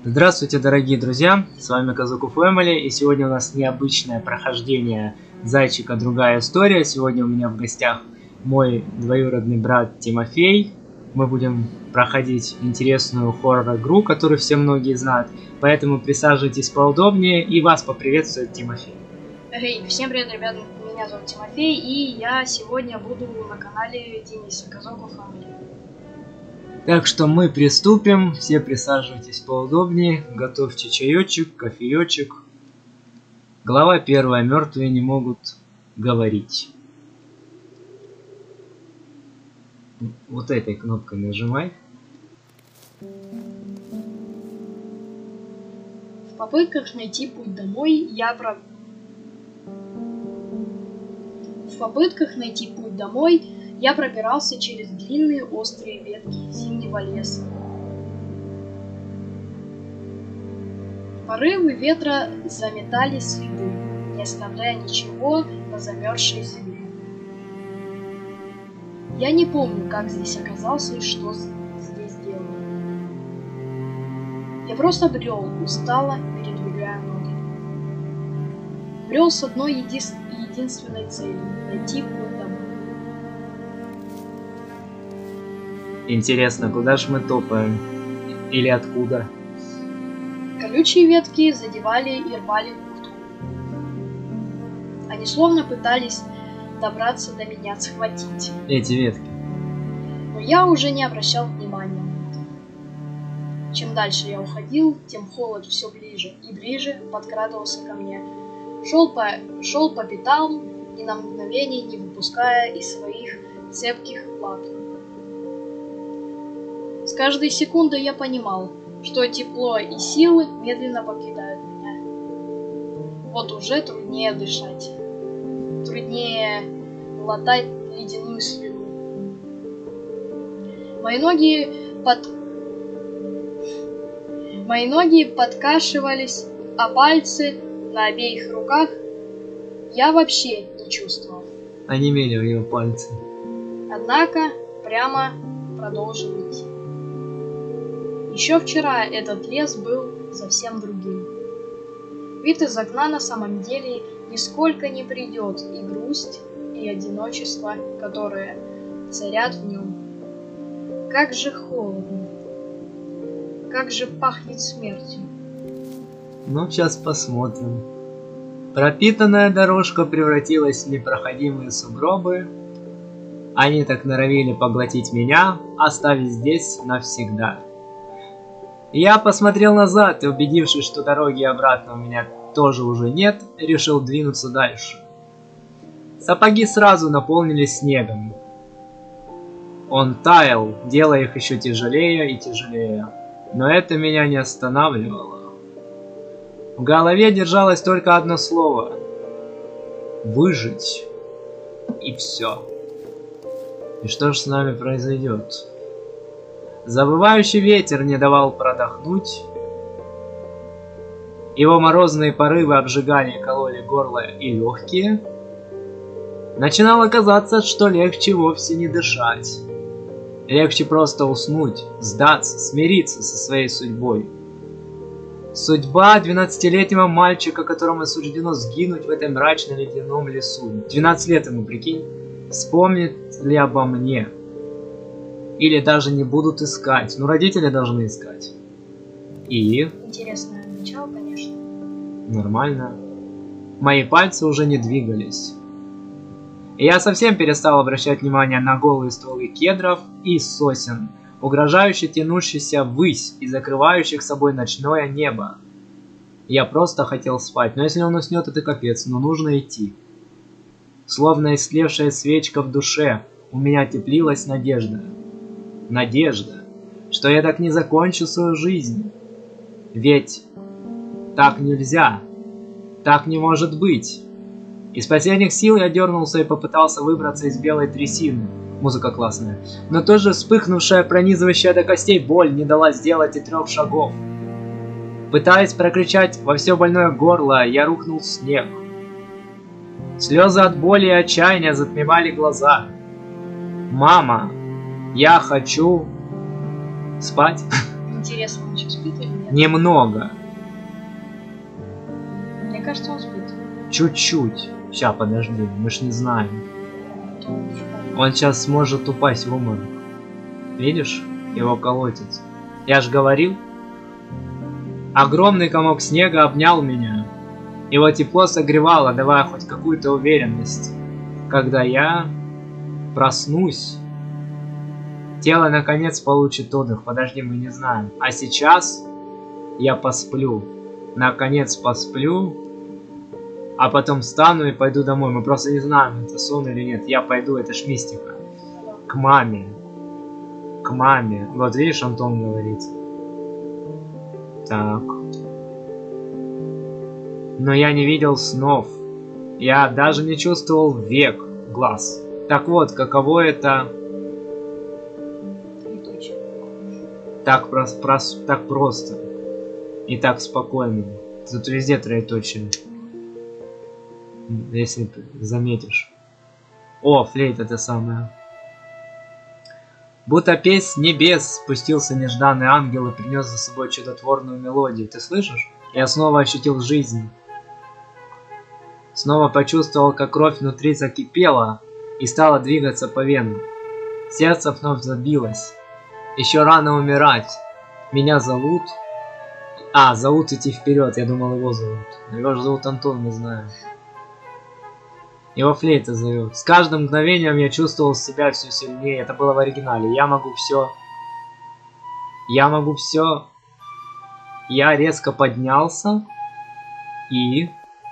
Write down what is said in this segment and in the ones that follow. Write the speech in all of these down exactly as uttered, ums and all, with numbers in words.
Здравствуйте, дорогие друзья, с вами Казуку Фэмили, и сегодня у нас необычное прохождение Зайчика Другая История. Сегодня у меня в гостях мой двоюродный брат Тимофей. Мы будем проходить интересную хоррор-игру, которую все многие знают, поэтому присаживайтесь поудобнее, и вас поприветствует Тимофей. Эй, hey, всем привет, ребят, меня зовут Тимофей, и я сегодня буду на канале Дениса Казуку Фэмили. Так что мы приступим, все присаживайтесь поудобнее, готовьте чаечек, кофеечек. Глава первая. Мертвые не могут говорить. Вот этой кнопкой нажимай. В попытках найти путь домой я про... В попытках найти путь домой я пробирался через длинные острые ветки зимнего леса. Порывы ветра заметали следы, не оставляя ничего на замерзшей земле. Я не помню, как здесь оказался и что здесь делал. Я просто брел, устало передвигая ноги. Брел с одной еди... единственной целью — найти путь домой. Интересно, куда ж мы топаем? Или откуда? Колючие ветки задевали и рвали куртку. Они словно пытались добраться до меня, схватить. Эти ветки. Но я уже не обращал внимания на это. Чем дальше я уходил, тем холод все ближе и ближе подкрадывался ко мне. Шел по, шел по пятам, ни на мгновение не выпуская из своих цепких лап. С каждой секундой я понимал, что тепло и силы медленно покидают меня. Вот уже труднее дышать. Труднее глотать ледяную слюну. Мои ноги под... Мои ноги подкашивались, а пальцы на обеих руках я вообще не чувствовал. Онемели в его пальцы. Однако прямо продолжил идти. Еще вчера этот лес был совсем другим. Вид из окна на самом деле нисколько не придет, и грусть, и одиночество, которые царят в нем. Как же холодно, как же пахнет смертью. Ну, сейчас посмотрим. Пропитанная дорожка превратилась в непроходимые сугробы. Они так норовили поглотить меня, оставить здесь навсегда. Я посмотрел назад и, убедившись, что дороги обратно у меня тоже уже нет, решил двинуться дальше. Сапоги сразу наполнились снегом. Он таял, делая их еще тяжелее и тяжелее. Но это меня не останавливало. В голове держалось только одно слово. Выжить. И все. И что же с нами произойдет? Завывающий ветер не давал продохнуть. Его морозные порывы обжигали и кололи горло и легкие. Начинало казаться, что легче вовсе не дышать. Легче просто уснуть, сдаться, смириться со своей судьбой. Судьба двенадцатилетнего мальчика, которому суждено сгинуть в этом мрачном ледяном лесу. двенадцать лет ему, прикинь. Вспомнит ли обо мне? Или даже не будут искать. Ну, родители должны искать. И... Интересное начало, конечно. Нормально. Мои пальцы уже не двигались. И я совсем перестал обращать внимание на голые стволы кедров и сосен, угрожающе тянущиеся ввысь и закрывающих собой ночное небо. Я просто хотел спать, но если он уснет, это капец, но нужно идти. Словно истлевшая свечка в душе, у меня теплилась надежда. Надежда, что я так не закончу свою жизнь. Ведь так нельзя, так не может быть. Из последних сил я дернулся и попытался выбраться из белой трясины. Музыка классная. Но тоже вспыхнувшая, пронизывающая до костей боль не дала сделать и трех шагов. Пытаясь прокричать во все больное горло, я рухнул в снег. Слезы от боли и отчаяния затмевали глаза. Мама, я хочу спать. Интересно, он сейчас спит или нет? Немного. Мне кажется, он спит. Чуть-чуть. Ща, подожди, мы ж не знаем. Он сейчас сможет упасть в обморок. Видишь? Его колотит. Я ж говорил. Огромный комок снега обнял меня. Его тепло согревало, давая хоть какую-то уверенность. Когда я проснусь, тело наконец получит отдых. Подожди, мы не знаем. А сейчас я посплю. Наконец посплю. А потом встану и пойду домой. Мы просто не знаем, это сон или нет. Я пойду, это ж мистика. К маме. К маме. Вот видишь, Антон говорит. Так. Но я не видел снов. Я даже не чувствовал век глаз. Так вот, каково это... Так, прос, прос, так просто. И так спокойно. Тут везде троеточие. Если заметишь. О, флейта это самое. Будто песнь с небес спустился нежданный ангел и принес за собой чудотворную мелодию. Ты слышишь? Я снова ощутил жизнь. Снова почувствовал, как кровь внутри закипела и стала двигаться по венам. Сердце вновь забилось. Еще рано умирать. Меня зовут... А, зовут идти вперед. Я думал, его зовут. Его же зовут Антон, мы знаем. Его флейта зовет. С каждым мгновением я чувствовал себя все сильнее. Это было в оригинале. Я могу все. Я могу все. Я резко поднялся. И...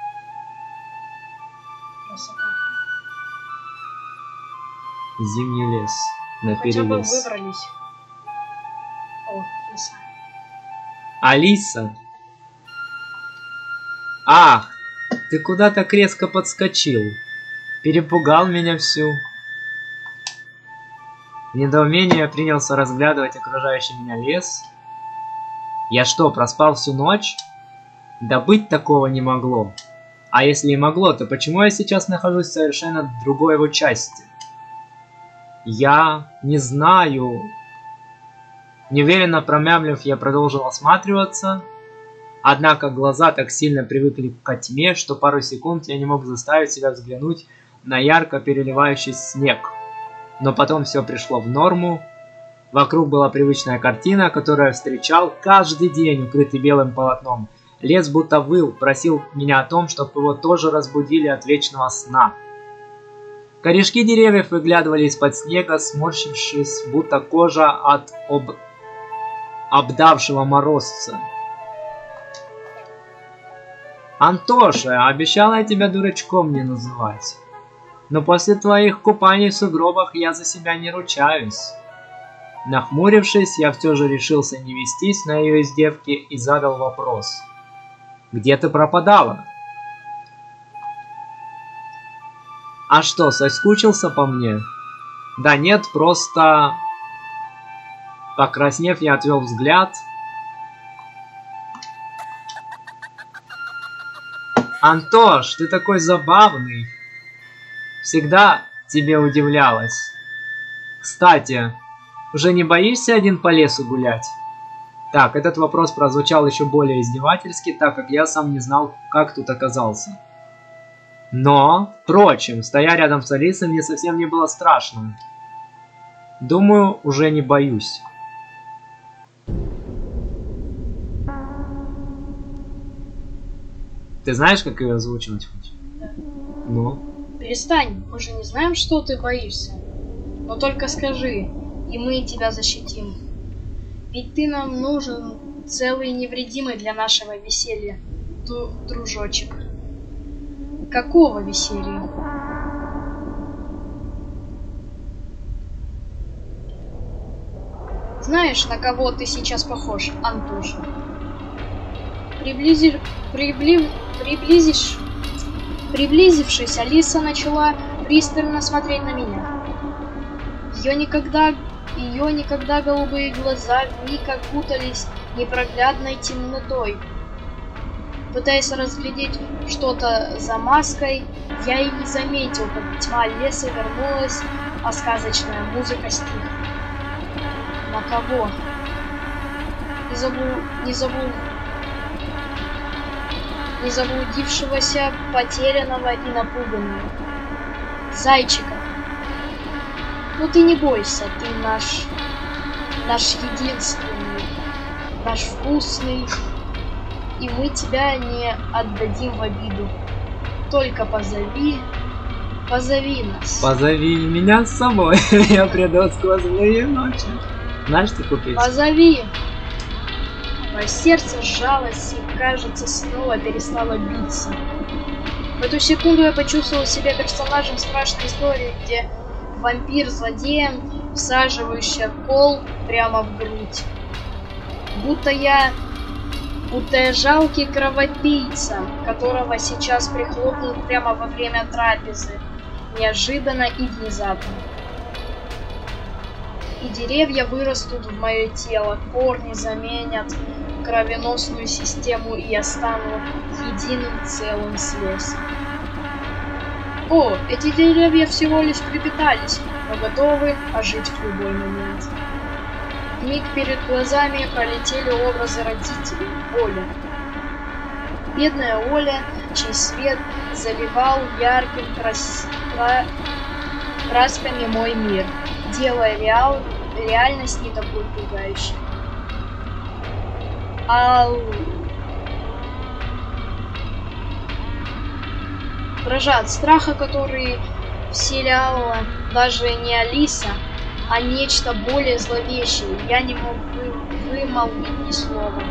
Зимний лес. Наперевес. Хотя бы выбрались. О, лиса. Алиса. Ах, ты куда так резко подскочил? Перепугал меня всю. В недоумении я принялся разглядывать окружающий меня лес. Я что, проспал всю ночь? Да быть такого не могло. А если и могло, то почему я сейчас нахожусь в совершенно другой его части? Я не знаю. Неуверенно промямлив, я продолжил осматриваться. Однако глаза так сильно привыкли к тьме, что пару секунд я не мог заставить себя взглянуть на ярко переливающийся снег. Но потом все пришло в норму. Вокруг была привычная картина, которую я встречал каждый день, укрытый белым полотном. Лес будто выл, просил меня о том, чтобы его тоже разбудили от вечного сна. Корешки деревьев выглядывали из-под снега, сморщившись, будто кожа от об... обдавшего морозца. Антоша, обещала я тебя дурачком не называть. Но после твоих купаний в сугробах я за себя не ручаюсь. Нахмурившись, я все же решился не вестись на ее издевки и задал вопрос. Где ты пропадала? А что, соскучился по мне? Да нет, просто... Покраснев, я отвел взгляд. Антош, ты такой забавный. Всегда тебе удивлялась. Кстати, уже не боишься один по лесу гулять? Так, этот вопрос прозвучал еще более издевательски, так как я сам не знал, как тут оказался. Но, впрочем, стоя рядом с Алисой, мне совсем не было страшно. Думаю, уже не боюсь. Ты знаешь, как ее озвучивать хоть? Да. Ну? Перестань, мы же не знаем, что ты боишься. Но только скажи, и мы тебя защитим. Ведь ты нам нужен целый и невредимый для нашего веселья, дружочек. Какого веселья? Знаешь, на кого ты сейчас похож, Антоша? Приблизи... Прибли... Приблизишь... Приблизившись, Алиса начала пристально смотреть на меня. Ее никогда... Ее никогда голубые глаза вмиг окутались непроглядной темнотой. Пытаясь разглядеть что-то за маской, я и не заметил, как тьма леса вернулась, а сказочная музыка стихла. На кого? Не забыл, не забыл, не заблудившегося, потерянного и напуганного. Зайчика. Ну ты не бойся, ты наш, наш единственный, наш вкусный, и мы тебя не отдадим в обиду. Только позови, позови нас. Позови меня с собой, я приду сквозь злые ночи. Знаешь такую песню? Позови. Мое сердце сжалось и, кажется, снова перестало биться. В эту секунду я почувствовал себя персонажем страшной истории, где вампир-злодеем, всаживающий кол прямо в грудь. Будто я... Будто я жалкий кровопийца, которого сейчас прихлопнут прямо во время трапезы. Неожиданно и внезапно. И деревья вырастут в мое тело, корни заменят кровеносную систему, и я стану единым целым с лесом. О, эти деревья всего лишь припитались, но готовы ожить в любой момент. В миг перед глазами пролетели образы родителей. Оля. Бедная Оля, чей свет заливал ярким крас... кра... красками мой мир, делая реал... реальность не такой пугающей. Ау. Дрожа от страха, который вселяла даже не Алиса, а нечто более зловещее, я не мог вы... вымолвить ни слова.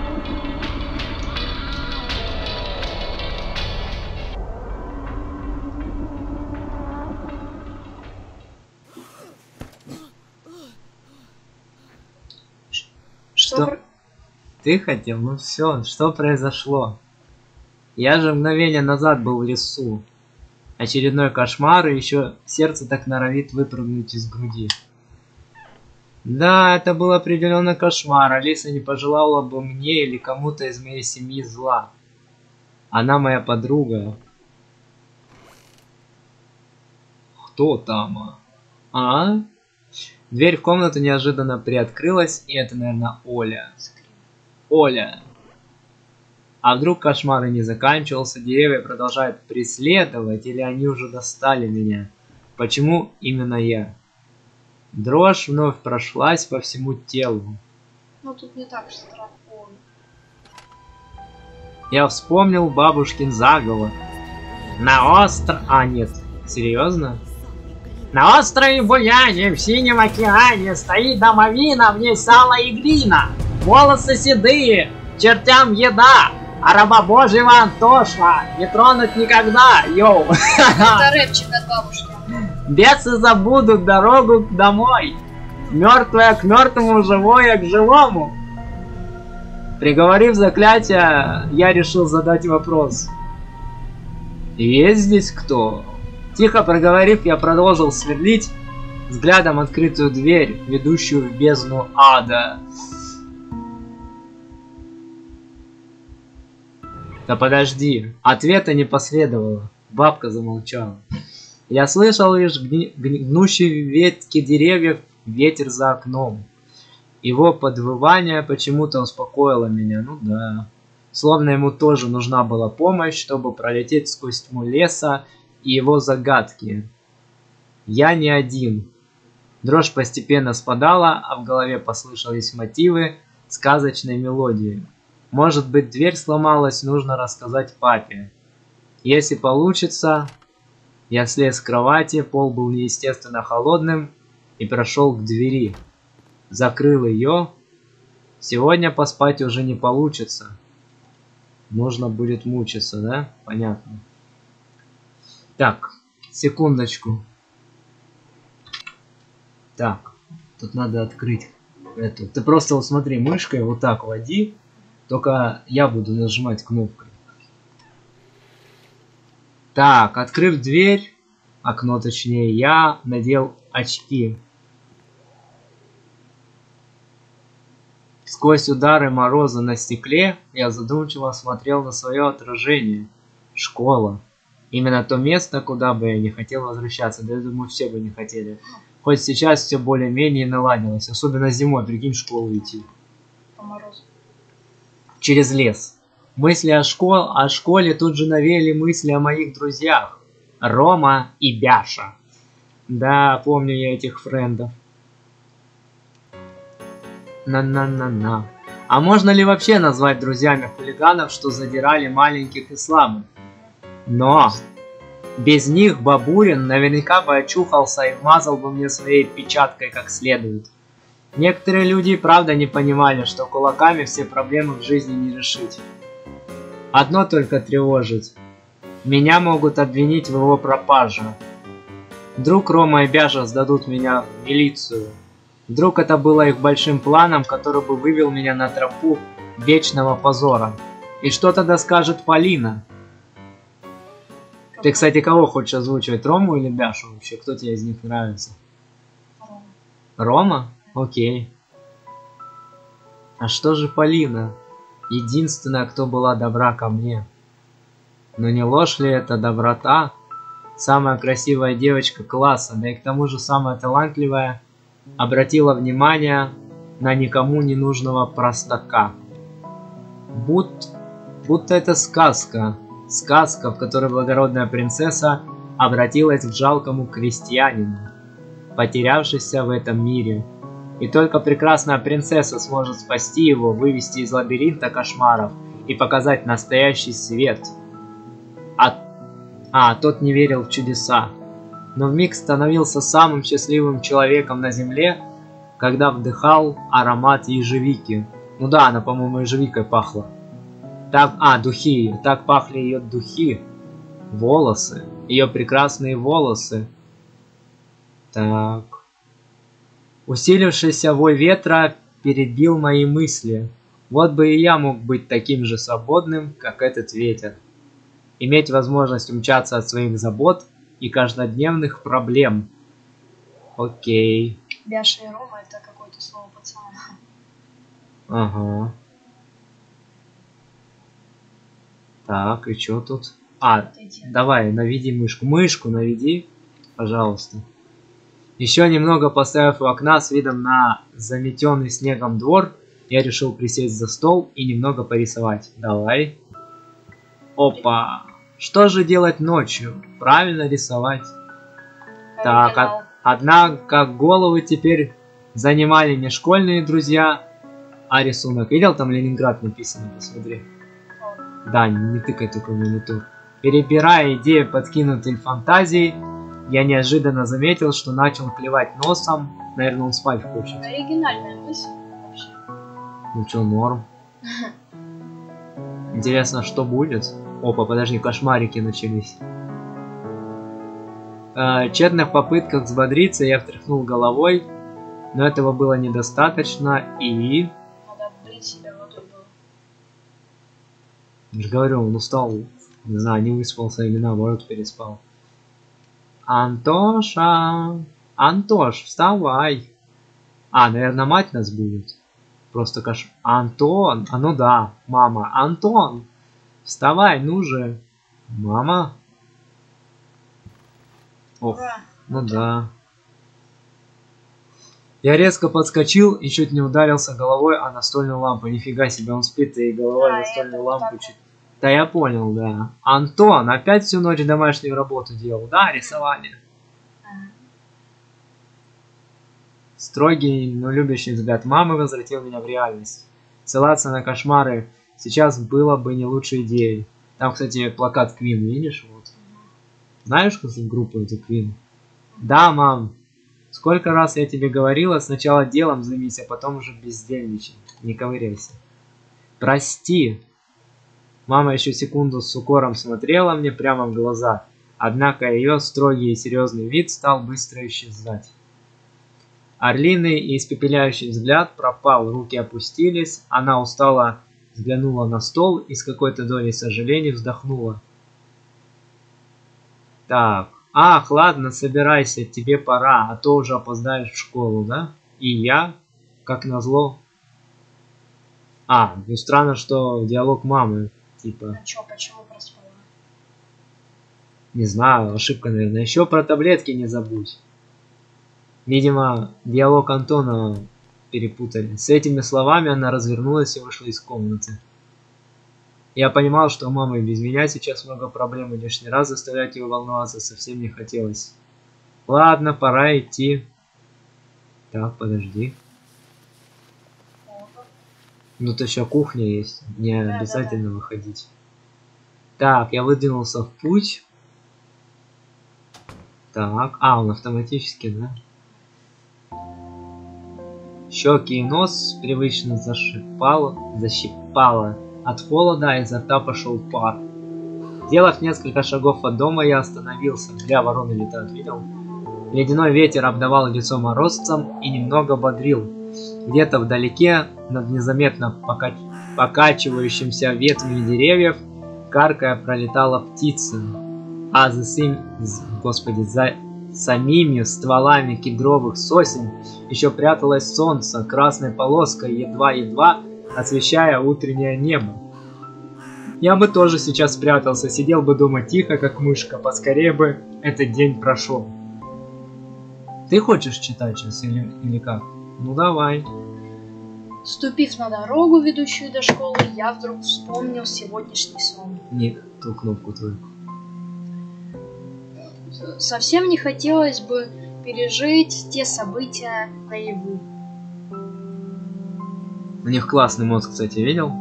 Что? Ты хотел? Ну все, что произошло? Я же мгновение назад был в лесу. Очередной кошмар, и еще сердце так норовит выпрыгнуть из груди. Да, это был определенно кошмар. Алиса не пожелала бы мне или кому-то из моей семьи зла. Она моя подруга. Кто там? А? Дверь в комнату неожиданно приоткрылась, и это, наверное, Оля. Оля. А вдруг кошмар и не заканчивался, деревья продолжают преследовать, или они уже достали меня? Почему именно я? Дрожь вновь прошлась по всему телу. Ну тут не так страшно. Я вспомнил бабушкин заговор. На остров... А, нет. Серьезно? На острове Буяне в Синем океане стоит домовина, в ней сало и глина. Волосы седые, чертям еда. А раба Божьего Антоша не тронуть никогда, йоу. Это рэпчик от бабушки. Бесы забудут дорогу домой. Мертвое к мертвому, живое к живому. Приговорив заклятие, я решил задать вопрос. Есть здесь кто? Тихо проговорив, я продолжил сверлить взглядом открытую дверь, ведущую в бездну ада. Да подожди, ответа не последовало. Бабка замолчала. Я слышал лишь гни... гнущие ветки деревьев, ветер за окном. Его подвывание почему-то успокоило меня, ну да. Словно ему тоже нужна была помощь, чтобы пролететь сквозь тьму леса и его загадки. Я не один. Дрожь постепенно спадала, а в голове послышались мотивы сказочной мелодии. Может быть, дверь сломалась, нужно рассказать папе. Если получится... Я слез с кровати, пол был неестественно холодным, и прошел к двери. Закрыл ее. Сегодня поспать уже не получится. Нужно будет мучиться, да? Понятно. Так, секундочку. Так, тут надо открыть эту. Ты просто вот смотри, мышкой вот так води. Только я буду нажимать кнопкой. Так, открыв дверь, окно точнее, я надел очки. Сквозь удары мороза на стекле я задумчиво смотрел на свое отражение. Школа. Именно то место, куда бы я не хотел возвращаться. Да я думаю, все бы не хотели. Хоть сейчас все более-менее наладилось. Особенно зимой, прикинь, в школу идти. По морозу. через лес. Мысли о, школ... о школе тут же навеяли мысли о моих друзьях. Рома и Бяша. Да, помню я этих френдов. На-на-на-на. А можно ли вообще назвать друзьями хулиганов, что задирали маленьких и слабых? Но без них Бабурин наверняка бы очухался и вмазал бы мне своей печаткой как следует. Некоторые люди и правда не понимали, что кулаками все проблемы в жизни не решить. Одно только тревожит. Меня могут обвинить в его пропаже. Вдруг Рома и Бяша сдадут меня в милицию. Вдруг это было их большим планом, который бы вывел меня на тропу вечного позора. И что тогда скажет Полина? Ты, кстати, кого хочешь озвучивать, Рому или Бяшу вообще? Кто тебе из них нравится? Рома. Рома? Окей. А что же Полина? Единственная, кто была добра ко мне. Но не ложь ли это доброта? Самая красивая девочка класса, да и к тому же самая талантливая, обратила внимание на никому не нужного простака. Будь, будто это сказка. Сказка, в которой благородная принцесса обратилась к жалкому крестьянину, потерявшийся в этом мире. И только прекрасная принцесса сможет спасти его, вывести из лабиринта кошмаров и показать настоящий свет. А, а тот не верил в чудеса, но вмиг становился самым счастливым человеком на земле, когда вдыхал аромат ежевики. Ну да, она, по-моему, ежевикой пахла. Так, а, духи. Так пахли ее духи. Волосы. Ее прекрасные волосы. Так. Усилившийся вой ветра перебил мои мысли. Вот бы и я мог быть таким же свободным, как этот ветер. Иметь возможность умчаться от своих забот и каждодневных проблем. Окей. Бяша и Рома — это какое-то слово пацана. Ага. Так, и что тут? А, давай, наведи мышку. Мышку наведи, пожалуйста. Еще немного поставив у окна с видом на заметенный снегом двор, я решил присесть за стол и немного порисовать. Давай. Опа. Что же делать ночью? Правильно рисовать. Так, од однако головы теперь занимали не школьные друзья, а рисунок. Видел, там Ленинград написано, посмотри. Да, не тыкай только в монитор. Перебирая идеи, подкинутой фантазией, я неожиданно заметил, что начал клевать носом. Наверное, он спать хочет. Оригинальная мысль вообще. Ну чё, норм. Интересно, что будет? Опа, подожди, кошмарики начались. В тщетных попытках взбодриться я встряхнул головой, но этого было недостаточно и... Надо облить себя водой было. Я же говорю, он устал, не знаю, не выспался или наоборот переспал. Антоша, Антош, вставай. А, наверное, мать нас будет. Просто кош... Антон, а ну да, мама, Антон, вставай, ну же. Мама. Ох, Ура. ну да. Я резко подскочил и чуть не ударился головой о настольную лампу. Нифига себе, он спит и головой Да, о настольную это лампу так. чуть... Да я понял, да. Антон, опять всю ночь домашнюю работу делал? Да, рисовали. Ага. Строгий, но любящий взгляд мамы возвратил меня в реальность. Ссылаться на кошмары сейчас было бы не лучшей идеей. Там, кстати, плакат Queen, видишь? Вот. Знаешь, что за группа это Queen? Да, мам. Сколько раз я тебе говорила, сначала делом займись, а потом уже бездельничай. Не ковыряйся. Прости. Мама еще секунду с укором смотрела мне прямо в глаза, однако ее строгий и серьезный вид стал быстро исчезать. Орлиный и испепеляющий взгляд пропал, руки опустились, она устало взглянула на стол и с какой-то долей сожаления вздохнула. Так, ах, ладно, собирайся, тебе пора, а то уже опоздаешь в школу, да? И я, как назло. А, ну странно, что диалог мамы. Типа, А чё, почему проспала? не знаю, ошибка, наверное. Еще про таблетки не забудь. Видимо, диалог Антона перепутали. С этими словами она развернулась и вышла из комнаты. Я понимал, что у мамы без меня сейчас много проблем, и лишний раз заставлять ее волноваться совсем не хотелось. Ладно, пора идти. Так, подожди. Ну, то еще кухня есть. Не Да, обязательно да, да. выходить. Так, я выдвинулся в путь. Так, а, он автоматически, да? Щеки и нос привычно зашипало, защипало. От холода изо рта пошел пар. Сделав несколько шагов от дома, я остановился. Бля, вороны летают, видел? Ледяной ветер обдавал лицо морозцем и немного бодрил. Где-то вдалеке, над незаметно пока... покачивающимся ветвями деревьев, каркая пролетала птица. А за сим... Господи, за самими стволами кедровых сосен еще пряталось солнце, красной полоской, едва-едва освещая утреннее небо. Я бы тоже сейчас спрятался, сидел бы дома тихо, как мышка, поскорее бы этот день прошел. Ты хочешь читать сейчас или, или как? Ну давай. Ступив на дорогу, ведущую до школы, я вдруг вспомнил сегодняшний сон. Не ту кнопку твою. Совсем не хотелось бы пережить те события наяву. У них классный мозг, кстати, видел?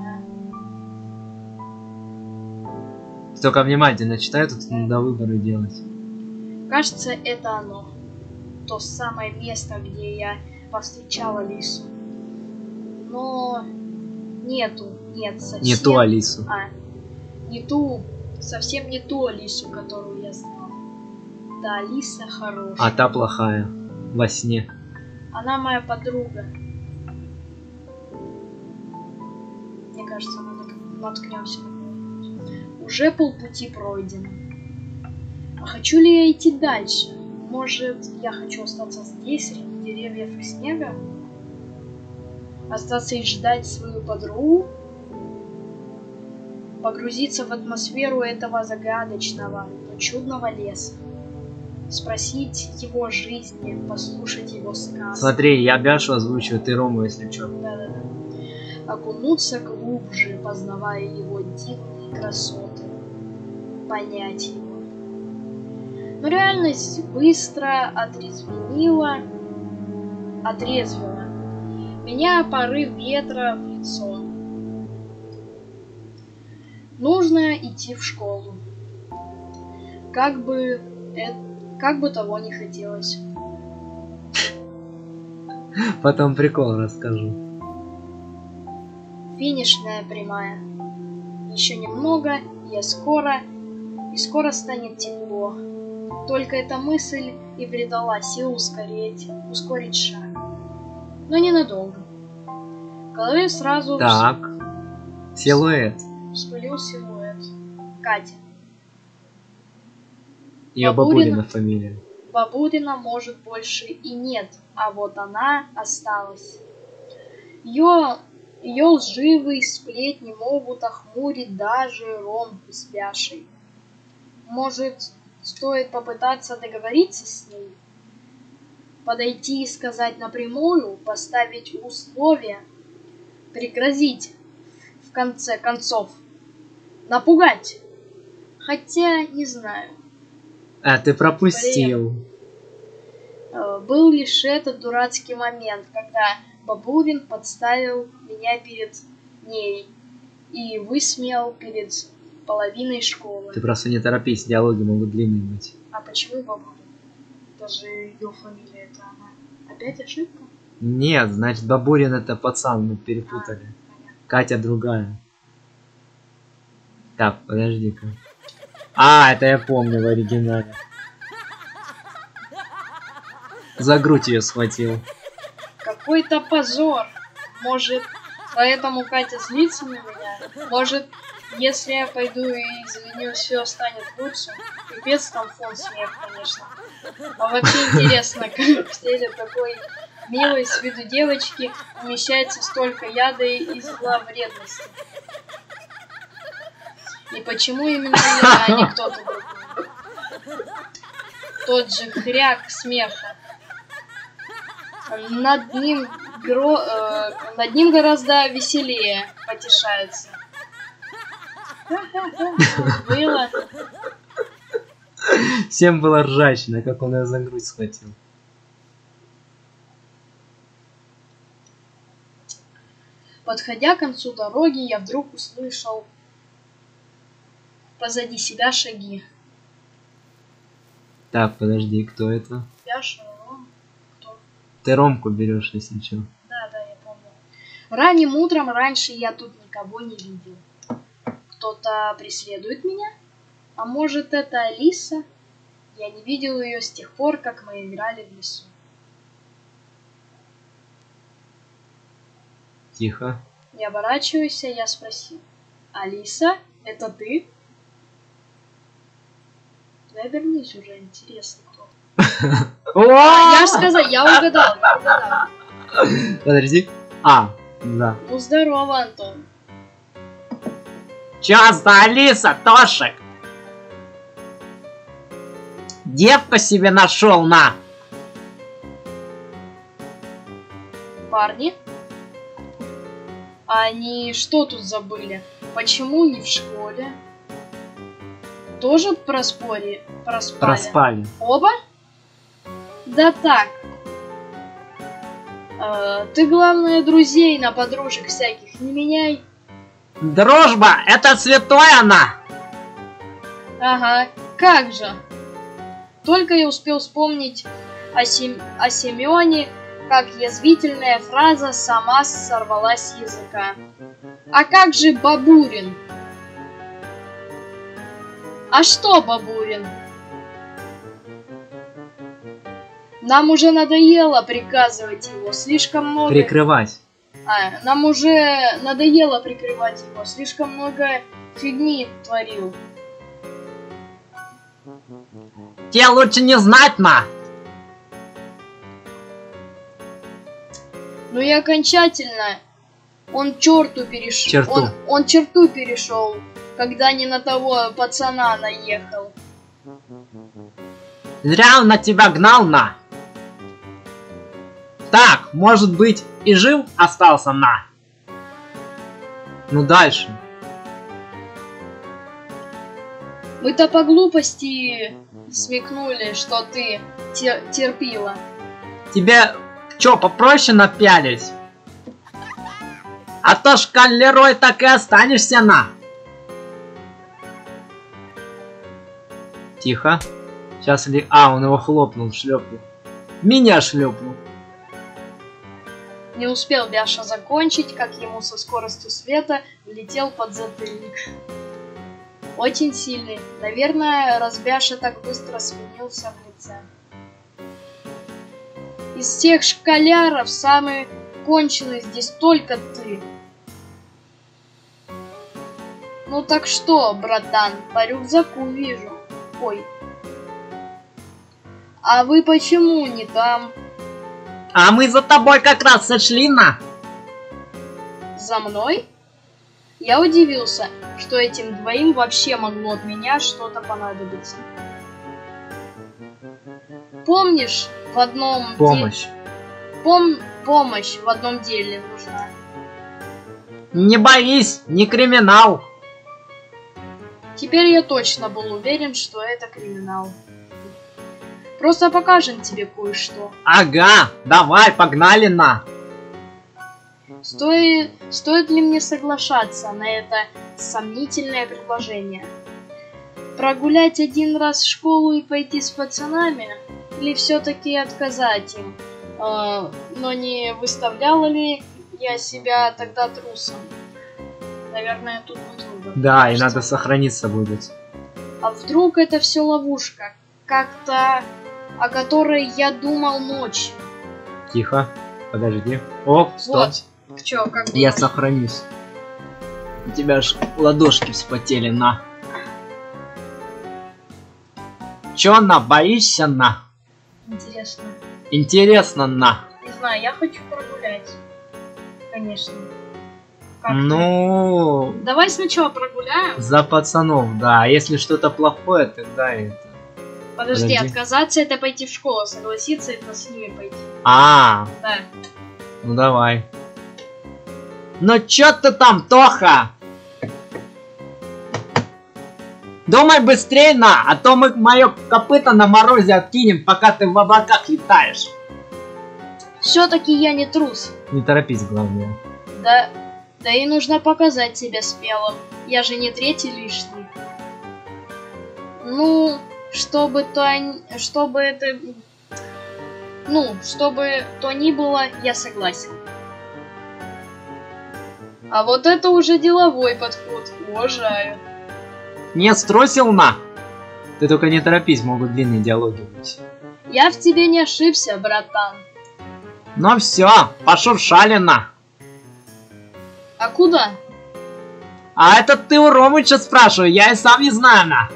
Только внимательно читай, тут надо выборы делать. Кажется, это оно. То самое место, где я повстречала Алису. Но нету, нет, совсем... Не ту Алису. А, не ту, совсем не ту Алису, которую я знал. Да, Алиса хорошая. А та плохая. Во сне. Она моя подруга. Мне кажется, мы наткнемся. Уже полпути пройдено. А хочу ли я идти дальше? Может, я хочу остаться здесь, среди деревьев и снега? Остаться и ждать свою подругу? Погрузиться в атмосферу этого загадочного, но чудного леса? Спросить его о жизни, послушать его сказки? Смотри, я Бяшу озвучиваю, ты Рому, если чё. Да-да-да. Окунуться глубже, познавая его дивные красоты. Понять его. Но реальность быстро отрезвенила, отрезвила меня порыв ветра в лицо. Нужно идти в школу. Как бы, это, как бы того не хотелось. Потом прикол расскажу. Финишная прямая. Еще немного, и я скоро, и скоро станет тепло. Только эта мысль и придала силу ускорить, ускорить шаг. Но ненадолго. В голове сразу Так. Силуэт. вспылил силуэт. Катя. Ее Бабурина. Бабурина фамилия. Бабурина, может, больше и нет, а вот она осталась. Ее, ее лживые сплетни могут охмурить даже Ромку с Бяшей. Может, стоит попытаться договориться с ней? Подойти и сказать напрямую, поставить условия, пригрозить, в конце концов, напугать. Хотя, не знаю. А, ты пропустил. Блин. Был лишь этот дурацкий момент, когда Бабурин подставил меня перед ней и высмеял перед половиной школы. Ты просто не торопись, диалоги могут длинные быть. А почему Бабурин? Даже ее фамилия это она. Опять ошибка? Нет, значит Бабурин это пацан, мы перепутали. А, Катя другая. Так, подожди-ка. А, это я помню в оригинале. За грудь ее схватил. Какой-то позор. Может, поэтому Катя злится на меня? Может, если я пойду и извинюсь, все станет лучше? Пипец там фон смех, конечно. А вообще интересно, как в теле такой милой с виду девочки умещается столько яда и зловредности. И почему именно я, а не кто-то другой? Тот же хряк смеха. Над ним, гро... э, над ним гораздо веселее потешается. Было. Всем было ржачно, как он ее за грудь схватил. Подходя к концу дороги, я вдруг услышал позади себя шаги. Так, подожди, кто это? Яша, Ром, кто? Ты Ромку берешь, если что. Да, да, я помню. Ранним утром раньше я тут никого не видел. Кто-то преследует меня? А может, это Алиса? Я не видел ее с тех пор, как мы играли в лесу. Тихо. Я оборачиваюсь, и я спросил. Алиса, это ты? Да вернись уже, интересно, кто. Я же сказал, я угадал, я угадал. Подожди. А, да. Ну здорово, Антон. Чё за Алиса, Тошек? Девку себе нашел, на! Парни? А они что тут забыли? Почему не в школе? Тоже проспори... проспали? Проспали. Оба? Да так. Э, ты, главное, друзей на подружек всяких не меняй. Дружба, это святое она! Ага, как же. Только я успел вспомнить о, Сем... о Семёне, как язвительная фраза сама сорвалась с языка. А как же Бабурин? А что Бабурин? Нам уже надоело приказывать его, слишком много... Прикрывать. А, нам уже надоело прикрывать его, слишком много фигни творил. Тебе лучше не знать, на! Ну и окончательно он черту перешел. Черту. Он, он черту перешел, когда не на того пацана наехал. Зря он на тебя гнал, на! Так, может быть, и жив остался, на! Ну дальше. Мы-то по глупости смекнули, что ты тер терпила. Тебе чё, попроще напялись? А то шкалерой так и останешься, на! Тихо. Сейчас ли... А, он его хлопнул, шлепнул. Меня шлепнул. Не успел Бяша закончить, как ему со скоростью света влетел подзатыльник. Очень сильный. Наверное, раз Бяша так быстро сменился в лице. Из всех школяров самый конченый здесь только ты. Ну так что, братан, по рюкзаку вижу. Ой. А вы почему не там? А мы за тобой как раз сошли, на! За мной? Я удивился, что этим двоим вообще могло от меня что-то понадобиться. Помнишь, в одном... Помощь. Де... Пом... Помощь в одном деле нужна. Не боись, не криминал. Теперь я точно был уверен, что это криминал. Просто покажем тебе кое-что. Ага, давай, погнали, на! Стоит, стоит ли мне соглашаться на это сомнительное предложение? Прогулять один раз в школу и пойти с пацанами? Или все-таки отказать им? Э, но не выставляла ли я себя тогда трусом? Наверное, тут будет выбор. Да, и надо сохраниться будет. А вдруг это все ловушка? Как-то о которой я думал ночью. Тихо, подожди. О, стоп. Вот. Чё, как Я думаешь? сохранюсь. У тебя ж ладошки вспотели, на. Чё, на, боишься, на? Интересно. Интересно, на. Не знаю, я хочу прогулять. Конечно. Как Ну... ты? Давай сначала прогуляем. За пацанов, да. А если что-то плохое, тогда это... Подожди, Подожди. отказаться это пойти в школу, согласиться это с ними пойти. А, Да. ну давай. Ну чё ты там, Тоха? Думай быстрее, на, а то мы мое копыто на морозе откинем, пока ты в облаках летаешь. Все-таки я не трус. Не торопись, главное. Да, да и нужно показать себя смелым. Я же не третий лишний. Ну, чтобы то, чтобы это, ну, чтобы то ни было, я согласен. А вот это уже деловой подход. Уважаю. Не струсил, на. Ты только не торопись, могут длинные диалоги быть. Я в тебе не ошибся, братан. Ну все, пошуршали, на. А куда? А это ты у Ромыча спрашивай, я и сам не знаю, на.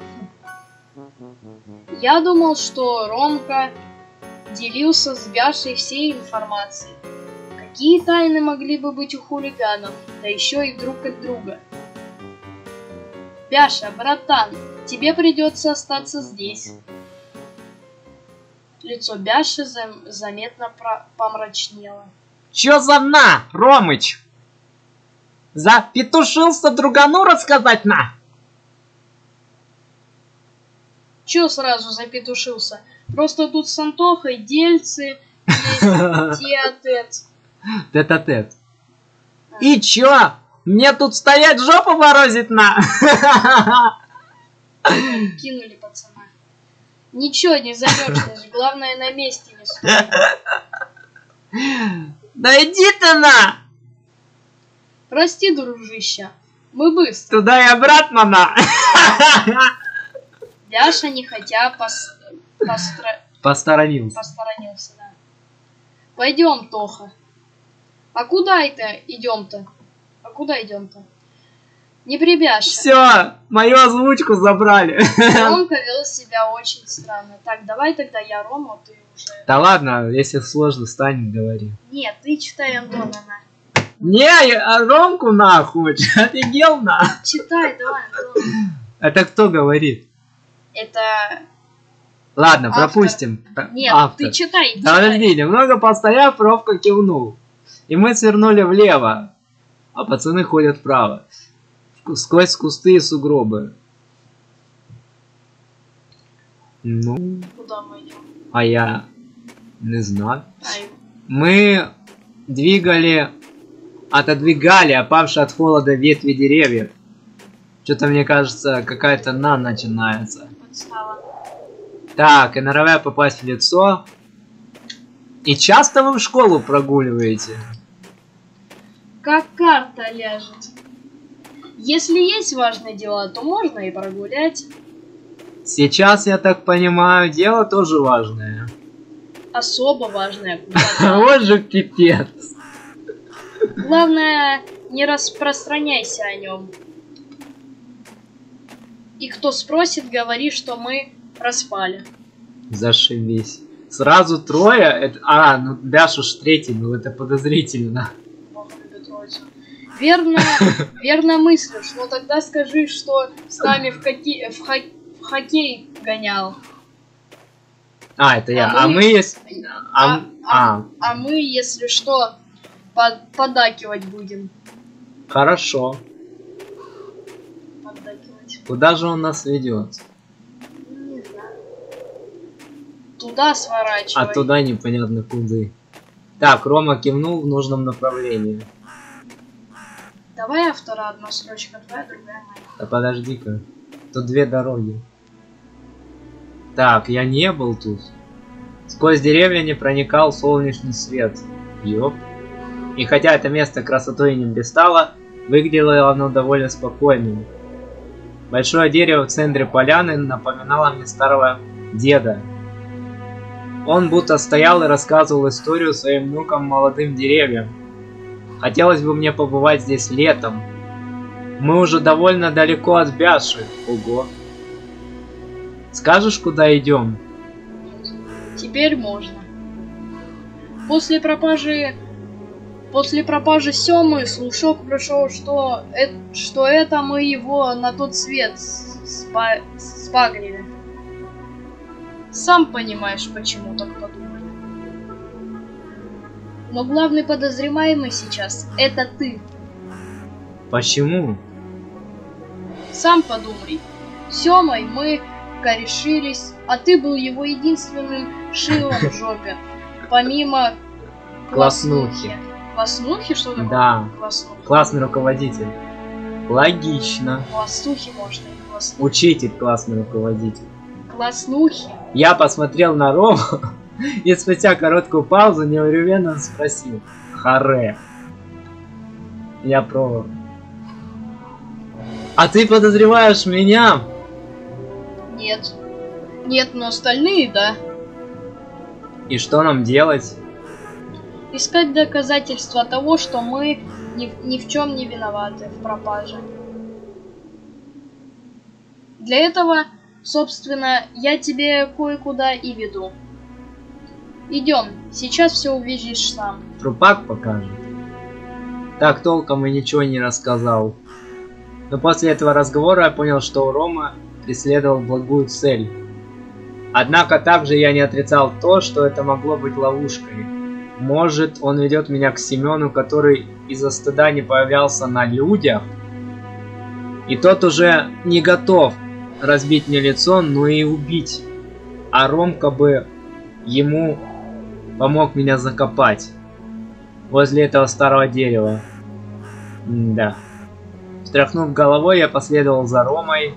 Я думал, что Ромка делился с Бяшей всей информацией. Какие тайны могли бы быть у хулиганов, да еще и друг от друга? Бяша, братан, тебе придется остаться здесь. Лицо Бяши зам заметно помрачнело. Чё за на, Ромыч? Запетушился другану рассказать, на? Чё сразу запетушился? Просто тут с Антохой дельцы есть тет-а-тет. Тет-а-тет. И чё? Мне тут стоять жопу морозить, на? Кинули пацана. Ничего не замерзнешь, главное на месте не стой. Да иди ты, на! Прости, дружище, мы быстро. Туда и обратно, на! Бяша нехотя пос... постро... Посторонился. посторонился, да. Пойдем, Тоха. А куда это идем-то? А куда идем-то? Не прибяшь. Все, мою озвучку забрали. Ромка вел себя очень странно. Так, давай тогда я Рома, ты уже... Да ладно, если сложно станет, говори. Нет, ты читай Антона, на. Не, а Ромку нахуй, офигел, на. Читай, давай, Антон. Это кто говорит? Это... Ладно, Автор. Пропустим. Нет, Автор. ты читай, Да читай. подожди, немного постояв, Ромка кивнул. И мы свернули влево, а пацаны ходят вправо. Сквозь кусты и сугробы. Ну, Куда мы идем? а я не знаю. Ай, Мы двигали, отодвигали опавшие от холода ветви деревьев. Что-то, мне кажется, какая-то на начинается. подстава. Так, и норовя попасть в лицо. И часто вы в школу прогуливаете? Как карта ляжет. Если есть важные дела, то можно и прогулять. Сейчас, я так понимаю, дело тоже важное. Особо важное. Вот же пипец. Главное, не распространяйся о нем. И кто спросит, говори, что мы проспали. Зашибись. Сразу трое? Это... А, ну Бяша ж третий, ну это подозрительно. Бог любит троицу. Верно, верно мыслишь, но тогда скажи, что с нами в, хоке... в, хо... в хоккей гонял. А, это я. А А мы- мы есть... А, А, а- а, а мы, если что, под- поддакивать будем. хорошо. Поддакивать. Куда же он нас ведет? Не знаю. Туда сворачивай. А туда непонятно куда. Так, Рома кивнул в нужном направлении. Давай автора одна строчка, твоя, другая моя. Да подожди-ка. Тут две дороги. Так, я не был тут. Сквозь деревья не проникал солнечный свет. Ёп. И хотя это место красотой не блистало, выглядело оно довольно спокойным. Большое дерево в центре поляны напоминало мне старого деда. Он будто стоял и рассказывал историю своим внукам молодым деревьям. Хотелось бы мне побывать здесь летом. Мы уже довольно далеко от Бяши. Ого. Скажешь, куда идем? Теперь можно. После пропажи... После пропажи Семы слушок пришел, что, э... что это мы его на тот свет спа... спагрили. Сам понимаешь, почему так подумали. Но главный подозреваемый сейчас — это ты. Почему? Сам подумай. Семой мы корешились, а ты был его единственным шилом в жопе. Помимо Класснухи. Класснухи? Что такое? Да. Класснухи. Классный руководитель. Логично. Класснухи можно и класснухи. Учитель классный руководитель. Класснухи. Я посмотрел на Рому и спустя короткую паузу неуверенно спросил. Харе. Я пробовал. А ты подозреваешь меня? Нет. Нет, но остальные, да. И что нам делать? Искать доказательства того, что мы ни, ни в чем не виноваты в пропаже. Для этого, собственно, я тебе кое-куда и веду. Идем, сейчас все увидишь сам. Трупак покажет. Так толком и ничего не рассказал. Но после этого разговора я понял, что Рома преследовал благую цель. Однако также я не отрицал то, что это могло быть ловушкой. Может, он ведет меня к Семену, который из-за стыда не появлялся на людях, и тот уже не готов разбить мне лицо, но и убить. А Ромка бы ему помог меня закопать возле этого старого дерева. М да. Встряхнув головой, я последовал за Ромой.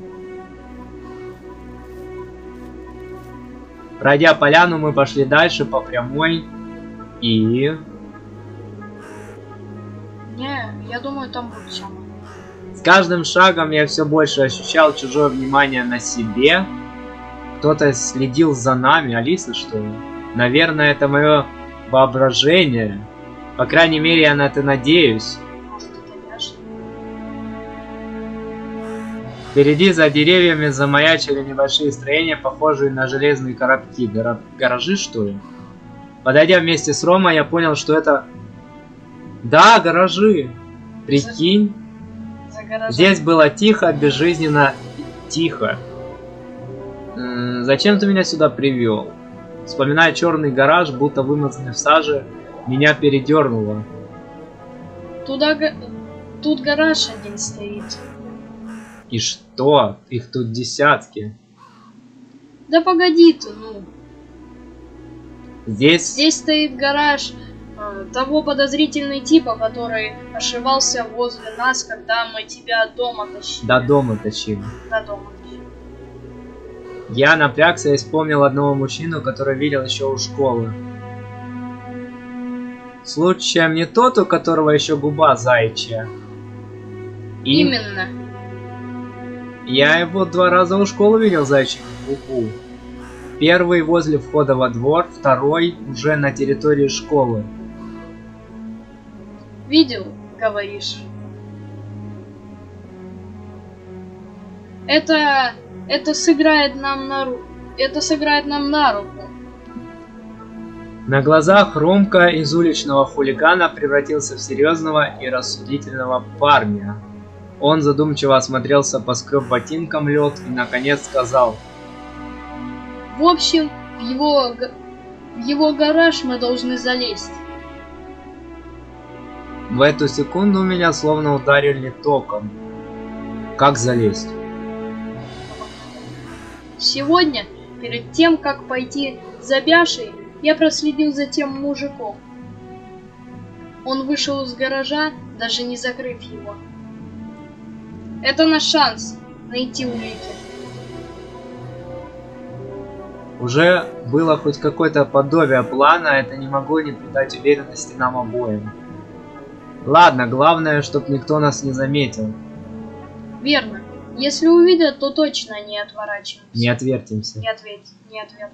Пройдя поляну, мы пошли дальше по прямой. И... Не, я думаю, там будет все. С каждым шагом я все больше ощущал чужое внимание на себе. Кто-то следил за нами. Алиса, что ли? Наверное, это мое воображение. По крайней мере, я на это надеюсь. Может, это Яша? Впереди за деревьями замаячили небольшие строения, похожие на железные коробки. Гора... Гаражи, что ли? Подойдя вместе с Ромой, я понял, что это... Да, гаражи. Прикинь. За гаражом. Здесь было тихо, безжизненно тихо. М-м, зачем ты меня сюда привел? Вспоминая черный гараж, будто вымазанный в саже, меня передернуло. Туда га... Тут гараж один стоит. И что? Их тут десятки. Да погоди ты, ну. Здесь... Здесь стоит гараж э, того подозрительного типа, который ошивался возле нас, когда мы тебя от дома тащили. До дома тащили. До дома тащили. Я напрягся и вспомнил одного мужчину, который видел еще у школы. Случаем не тот, у которого еще губа заячья. И... Именно. Я его два раза у школы видел заячью губу. Первый возле входа во двор, второй уже на территории школы. Видел, говоришь? Это... Это сыграет нам на руку. Это сыграет нам на руку. На глазах Ромка из уличного хулигана превратился в серьезного и рассудительного парня. Он задумчиво осмотрелся, поскреб ботинком лед и наконец сказал: В общем, в его, в его гараж мы должны залезть. В эту секунду меня словно ударили током. Как залезть? Сегодня, перед тем, как пойти за Бяшей, я проследил за тем мужиком. Он вышел из гаража, даже не закрыв его. Это наш шанс найти улики. Уже было хоть какое-то подобие плана, это не могло не придать уверенности нам обоим. Ладно, главное, чтоб никто нас не заметил. Верно. Если увидят, то точно не отворачиваемся. Не отвертимся. Не ответь, не ответ.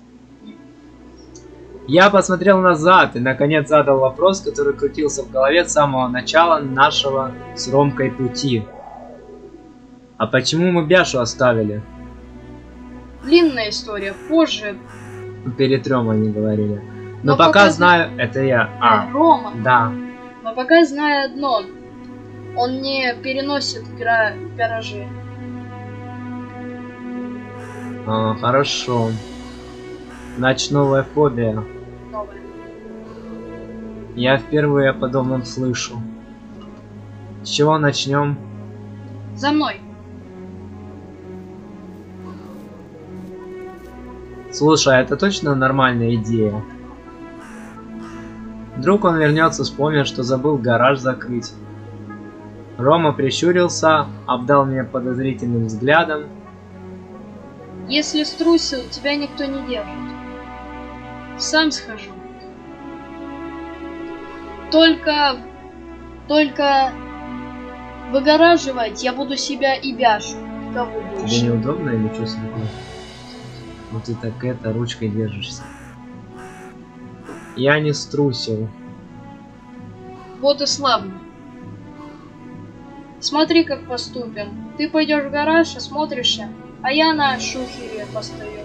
Я посмотрел назад и наконец задал вопрос, который крутился в голове с самого начала нашего с Ромкой пути. А почему мы Бяшу оставили? Длинная история, позже. Перетрем они говорили. Но, Но пока, пока знаю, это я. А, Рома. да. Но пока знаю одно. Он не переносит гра... гаражи. А, хорошо. Значит, новая фобия. Новая. Я впервые о подобном слышу. С чего начнем? За мной. Слушай, а это точно нормальная идея? Вдруг он вернется, вспомнит, что забыл гараж закрыть. Рома прищурился, обдал меня подозрительным взглядом. Если струсил, тебя никто не держит. Сам схожу. Только... Только... Выгораживать я буду себя и Бяшу. Кого больше. Тебе неудобно или что себе? Ну ты так это, ручкой держишься. Я не струсил. Вот и славно. Смотри, как поступим. Ты пойдешь в гараж, осмотришься, а я на шухере постою.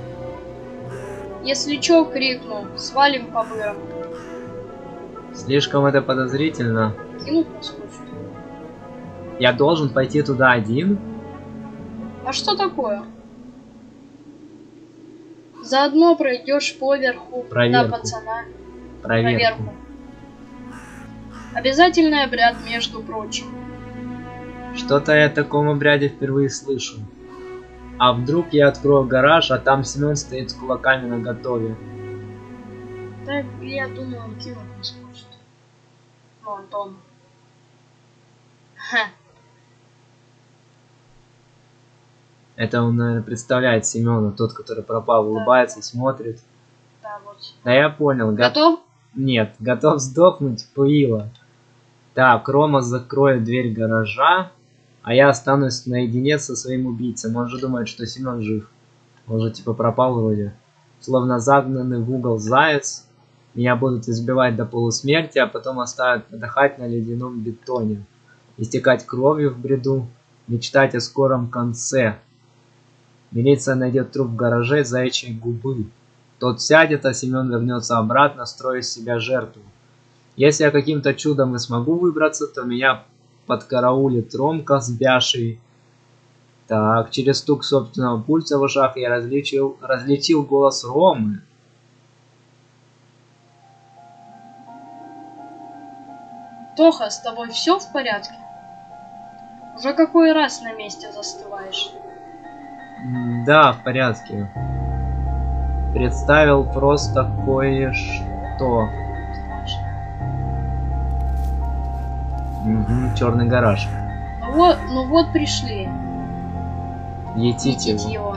Если чё, крикну, свалим по бырам. Слишком это подозрительно. Кинуть нас хочет. Я должен пойти туда один? А что такое? Заодно пройдешь поверху Проверку. на пацана. Проверку. Проверку. Обязательный обряд, между прочим. Что-то я о таком обряде впервые слышу. А вдруг я открою гараж, а там Семен стоит с кулаками наготове? Да, я думаю, он кинуть не сможет. Ну, Антон. Ха. Это он, наверное, представляет Семена, тот, который пропал, улыбается и смотрит. Да, вот. Да я понял. Го... Готов? Нет, готов сдохнуть, пуило. Так, Рома закроет дверь гаража, а я останусь наедине со своим убийцей. Он же думает, что Семен жив. Он же типа пропал вроде. Словно загнанный в угол заяц. Меня будут избивать до полусмерти, а потом оставят отдыхать на ледяном бетоне. Истекать кровью в бреду. Мечтать о скором конце. Милиция найдет труп в гараже заячьей губы. Тот сядет, а Семен вернется обратно, строя из себя жертву. Если я каким-то чудом и смогу выбраться, то меня подкараулит Ромка с Бяшей. Так, через стук собственного пульса в ушах я различил, различил голос Ромы. Тоха, с тобой все в порядке? Уже какой раз на месте застываешь? Да, в порядке. Представил просто кое-что. Угу, черный гараж. Ну вот, ну вот пришли. Етить его. его.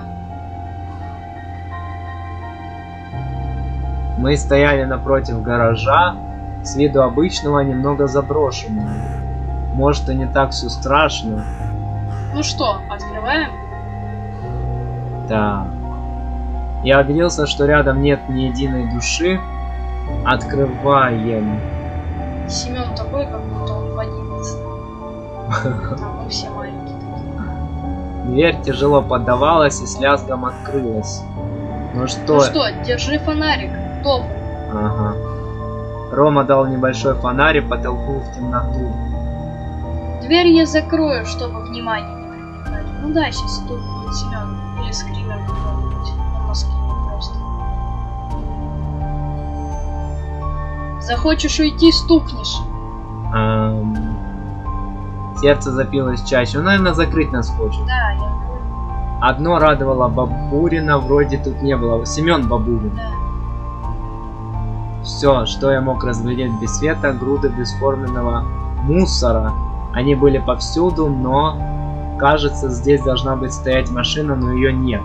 Мы стояли напротив гаража, с виду обычного, немного заброшенного. Может, и не так все страшно. Ну что, открываем? Да. Я убедился, что рядом нет ни единой души. Открываем. Семен такой, как будто он в одиннадцать. А мы все маленькие такие. Дверь тяжело поддавалась и с лязгом открылась. Ну что? Ну что, держи фонарик, топ. Ага. Рома дал небольшой фонарь и подтолкнул в темноту. Дверь я закрою, чтобы внимание не привлекать. Ну да, сейчас тут будет Семен. Или скример какой-нибудь. Он нас кинет просто. Захочешь уйти, стукнешь. Эм... Сердце запилось чаще. Он, наверное, закрыть нас хочет. Да, я говорю. Одно радовало Бабурина, вроде тут не было. Семен Бабурин. Да. Все, что я мог разглядеть без света, груды бесформенного мусора. Они были повсюду, но, кажется, здесь должна быть стоять машина, но ее нет.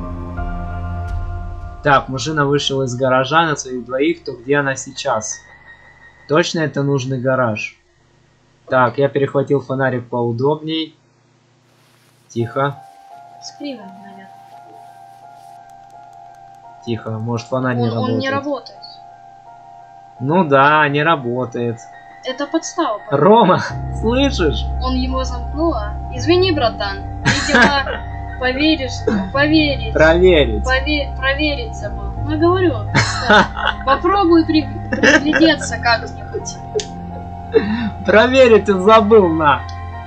Так, мужчина вышел из гаража на своих двоих, то где она сейчас? Точно это нужный гараж? Так, я перехватил фонарик поудобней. Тихо. Скример, наверное. Тихо, может фонарь не Он, работает. он не работает. Ну да, не работает. Это подстава. Рома, слышишь? Он его замкнул, а? Извини, братан. Видимо, поверишь, поверить. Проверить. Пове проверить забыл. Ну, говорю, попробуй при приглядеться как-нибудь. Проверить ты забыл, на.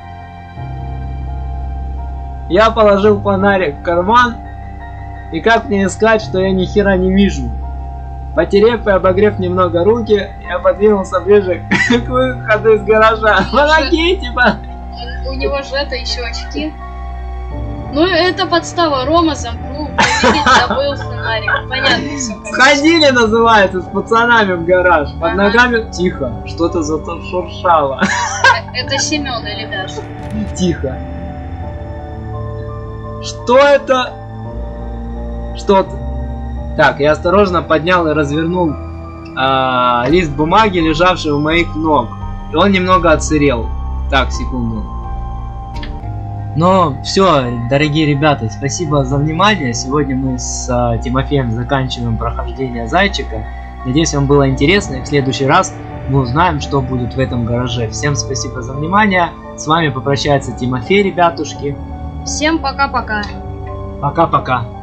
Я положил фонарик в карман, и как мне искать, что я ни хера не вижу? Потерев и обогрев немного руки, я подвинулся ближе к выходу из гаража. Помоги, типа. У него же это еще очки. Ну это подстава, Рома замкнул. Видеть забыл фонарик. Понятно все. Сходили, называется, с пацанами в гараж. Под ногами... Тихо, что-то зато шуршало. Это Семен или Даша? Тихо. Что это? Что-то. Так, я осторожно поднял и развернул а, лист бумаги, лежавший у моих ног. И он немного отсырел. Так, секунду. Ну, все, дорогие ребята, спасибо за внимание. Сегодня мы с а, Тимофеем заканчиваем прохождение Зайчика. Надеюсь, вам было интересно, и в следующий раз мы узнаем, что будет в этом гараже. Всем спасибо за внимание. С вами попрощается Тимофей, ребятушки. Всем пока-пока. Пока-пока.